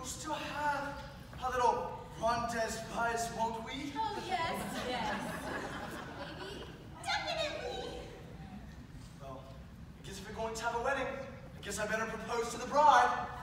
we'll still have a little Rondes buzz, won't we? Oh, yes, yes. Maybe, definitely. Well, I guess if we're going to have a wedding, I guess I better propose to the bride.